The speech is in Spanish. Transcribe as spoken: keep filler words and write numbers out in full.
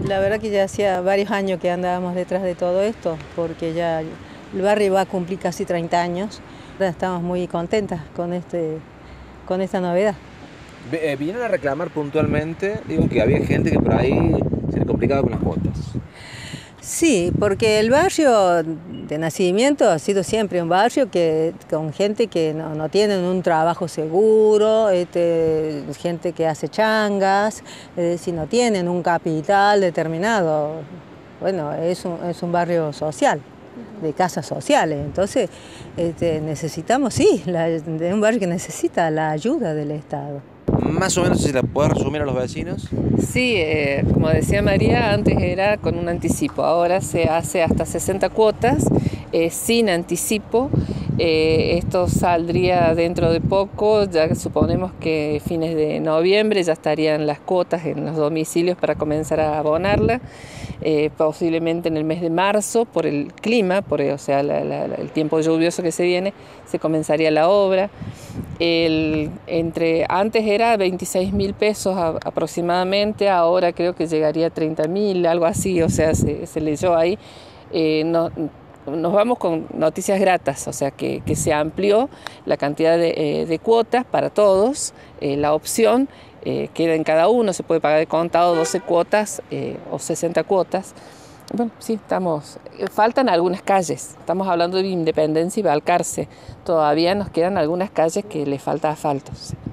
La verdad que ya hacía varios años que andábamos detrás de todo esto, porque ya el barrio va a cumplir casi treinta años. Ahora estamos muy contentas con, este, con esta novedad. Eh, vinieron a reclamar puntualmente, digo que había gente que por ahí se le complicaba con las cuotas. Sí, porque el barrio de nacimiento ha sido siempre un barrio que, con gente que no, no tienen un trabajo seguro, este, gente que hace changas, es decir, no tienen un capital determinado. Bueno, es un, es un barrio social, de casas sociales. Entonces, este, necesitamos, sí, la, de un barrio que necesita la ayuda del Estado. Más o menos, si la puedes resumir a los vecinos. Sí, eh, como decía María, antes era con un anticipo, ahora se hace hasta sesenta cuotas eh, sin anticipo. Eh, esto saldría dentro de poco, ya suponemos que fines de noviembre ya estarían las cuotas en los domicilios para comenzar a abonarla. Eh, posiblemente en el mes de marzo, por el clima, por el, o sea, la, la, el tiempo lluvioso que se viene, se comenzaría la obra. El, entre, antes era veintiséis mil pesos a, aproximadamente, ahora creo que llegaría a treinta mil, algo así, o sea, se, se leyó ahí. Eh, no, nos vamos con noticias gratas, o sea, que, que se amplió la cantidad de, eh, de cuotas para todos, eh, la opción. Eh, queda en cada uno, se puede pagar de contado doce cuotas eh, o sesenta cuotas. Bueno, sí, estamos, faltan algunas calles, estamos hablando de Independencia y Balcarce, todavía nos quedan algunas calles que le falta asfalto.